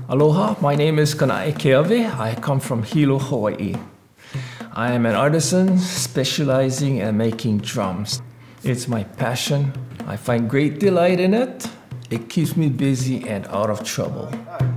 Aloha, my name is Kanaʻe Keawe. I come from Hilo, Hawaii. I am an artisan specializing in making drums. It's my passion. I find great delight in it. It keeps me busy and out of trouble.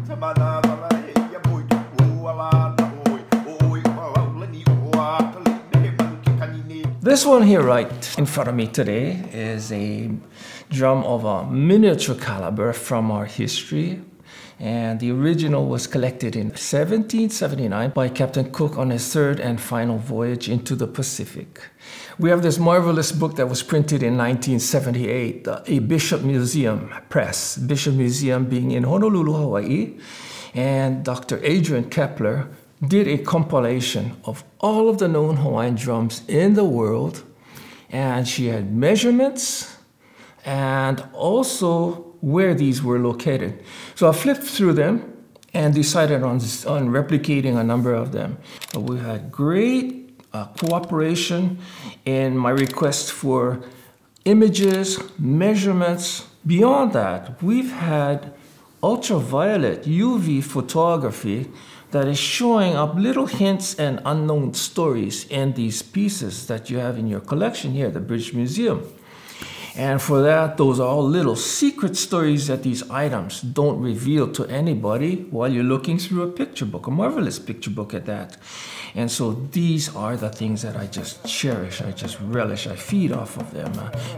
This one here right in front of me today is a drum of a miniature caliber from our history. And the original was collected in 1779 by Captain Cook on his third and final voyage into the Pacific. We have this marvelous book that was printed in 1978, a Bishop Museum press, Bishop Museum being in Honolulu, Hawaii, and Dr. Adrian Kepler did a compilation of all of the known Hawaiian drums in the world, and she had measurements and also where these were located. So I flipped through them and decided on replicating a number of them. We had great cooperation in my request for images, measurements. Beyond that, we've had ultraviolet UV photography that is showing up little hints and unknown stories in these pieces that you have in your collection here at the British Museum. And for that, those are all little secret stories that these items don't reveal to anybody while you're looking through a picture book, a marvelous picture book at that. And so these are the things that I just cherish, I just relish, I feed off of them.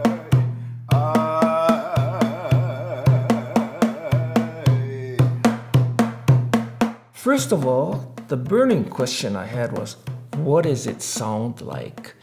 First of all, the burning question I had was, what does it sound like?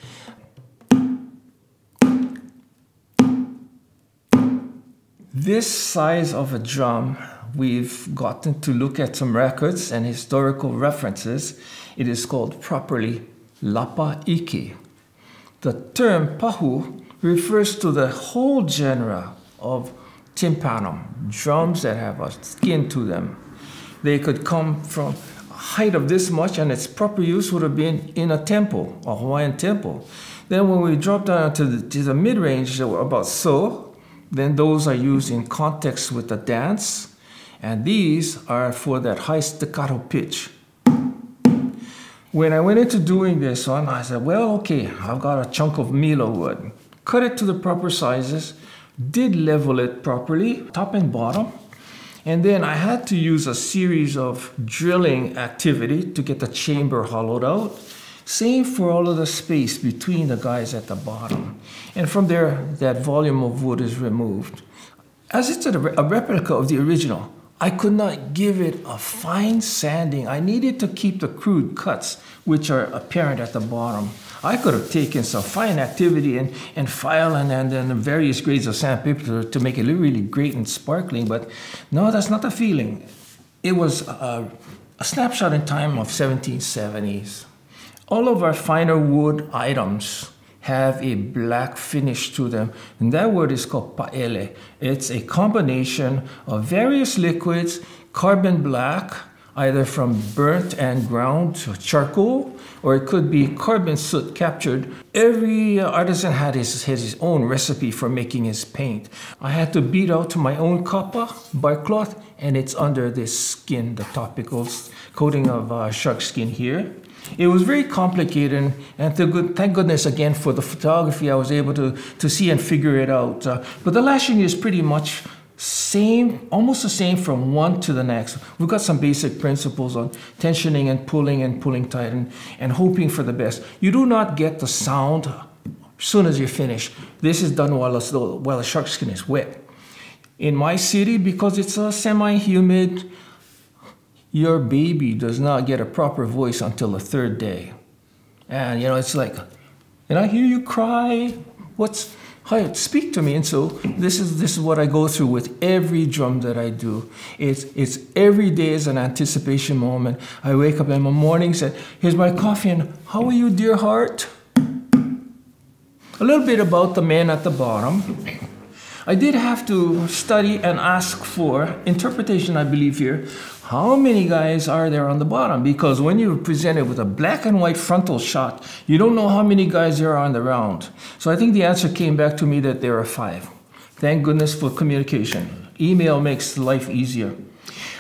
This size of a drum, we've gotten to look at some records and historical references. It is called properly Lapaiki. The term pahu refers to the whole genre of tympanum, drums that have a skin to them. They could come from a height of this much, and its proper use would have been in a temple, a Hawaiian temple. Then when we drop down to the mid-range, about so, then those are used in context with the dance, and these are for that high staccato pitch. When I went into doing this one, I said, well, okay, I've got a chunk of mila wood. Cut it to the proper sizes, did level it properly, top and bottom, and then I had to use a series of drilling activity to get the chamber hollowed out. Same for all of the space between the guys at the bottom. And from there, that volume of wood is removed. As it's a replica of the original, I could not give it a fine sanding. I needed to keep the crude cuts, which are apparent at the bottom. I could have taken some fine activity and file and then various grades of sandpaper to make it really great and sparkling, but no, that's not the feeling. It was a snapshot in time of 1770s. All of our finer wood items have a black finish to them, and that word is called paele. It's a combination of various liquids, carbon black, either from burnt and ground charcoal, or it could be carbon soot captured. Every artisan had his own recipe for making his paint. I had to beat out to my own kapa, bark cloth, and it's under this skin, the topical coating of shark skin here. It was very complicated, and thank goodness again for the photography, I was able to see and figure it out. But the lashing is pretty much same, almost the same from one to the next. We've got some basic principles on tensioning and pulling tight and hoping for the best. You do not get the sound as soon as you're finished. This is done while the shark skin is wet. In my city, because it's a semi-humid, your baby does not get a proper voice until the third day. And it's like, and I hear you cry, hi, speak to me. And so this is what I go through with every drum that I do. It's every day is an anticipation moment. I wake up in the morning, say, here's my coffee, and how are you, dear heart? A little bit about the man at the bottom. I did have to study and ask for interpretation, I believe here. How many guys are there on the bottom? Because when you're presented with a black and white frontal shot, you don't know how many guys there are on the round. So I think the answer came back to me that there are 5. Thank goodness for communication. Email makes life easier.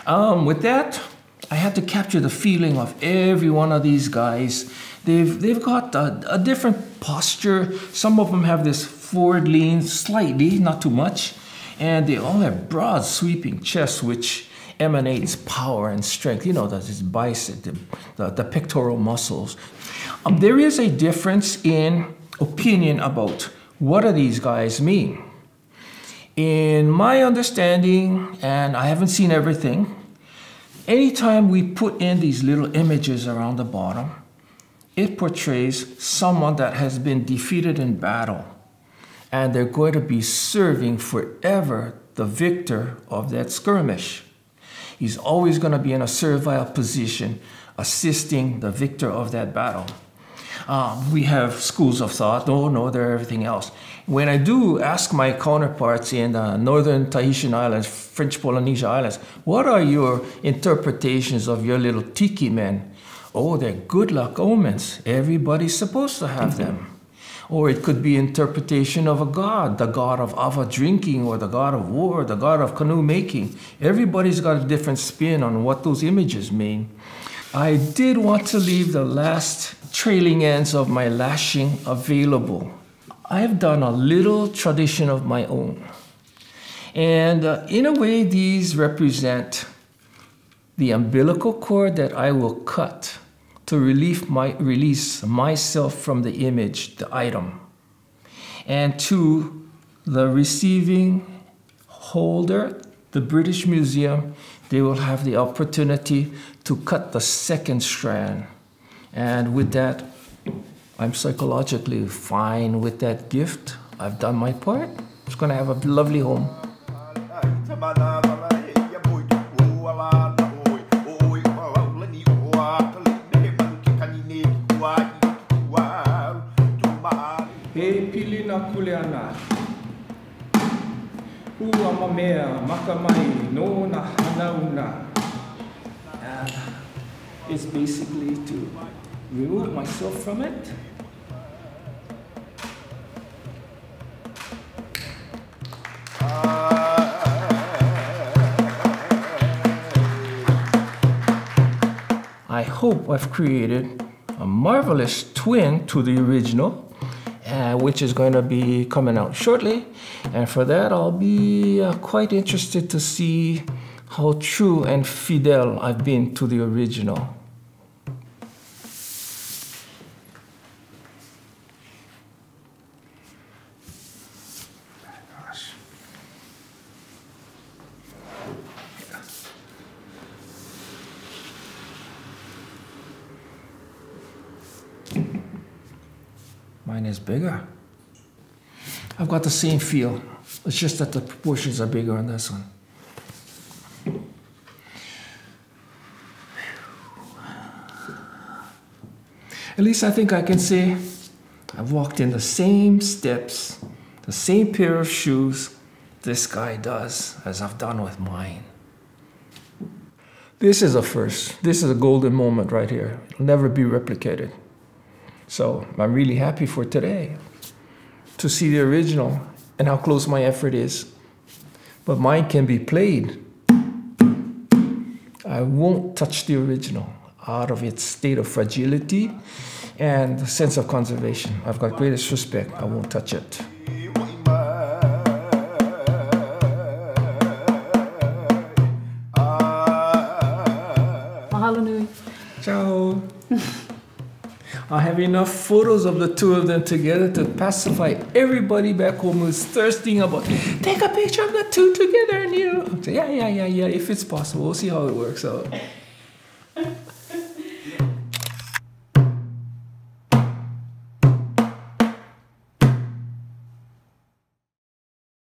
With that, I had to capture the feeling of every one of these guys. They've got a different posture. Some of them have this forward lean slightly, not too much. And they all have broad sweeping chests, which emanates power and strength. You know, that's his bicep, the pectoral muscles. There is a difference in opinion about what do these guys mean. In my understanding, and I haven't seen everything, anytime we put in these little images around the bottom, it portrays someone that has been defeated in battle, and they're going to be serving forever the victor of that skirmish. He's always going to be in a servile position, assisting the victor of that battle. We have schools of thought, oh no, they're everything else. When I do ask my counterparts in the northern Tahitian Islands, French Polynesia Islands, what are your interpretations of your little tiki men? Oh, they're good luck omens. Everybody's supposed to have them. Or it could be interpretation of a god, the god of awa drinking, or the god of war, the god of canoe making. Everybody's got a different spin on what those images mean. I did want to leave the last trailing ends of my lashing available. I have done a little tradition of my own. And in a way, these represent the umbilical cord that I will cut to release myself from the image, the item. And to the receiving holder, the British Museum, they will have the opportunity to cut the second strand. And with that, I'm psychologically fine with that gift. I've done my part. It's going to have a lovely home. He pili na kuleana. Ua mamea makamai no na hanauna. And it's basically to remove myself from it. I hope I've created a marvelous twin to the original, which is going to be coming out shortly. And for that, I'll be quite interested to see how true and fidel I've been to the original. Mine is bigger. I've got the same feel. It's just that the proportions are bigger on this one. At least I think I can say I've walked in the same steps, the same pair of shoes this guy does as I've done with mine. This is a first. This is a golden moment right here. It'll never be replicated. So I'm really happy for today to see the original and how close my effort is. But mine can be played. I won't touch the original out of its state of fragility and sense of conservation. I've got greatest respect. I won't touch it. Mahalo nui. Ciao. I have enough photos of the two of them together to pacify everybody back home who's thirsting about, take a picture of the two together and you. So yeah, if it's possible. We'll see how it works out.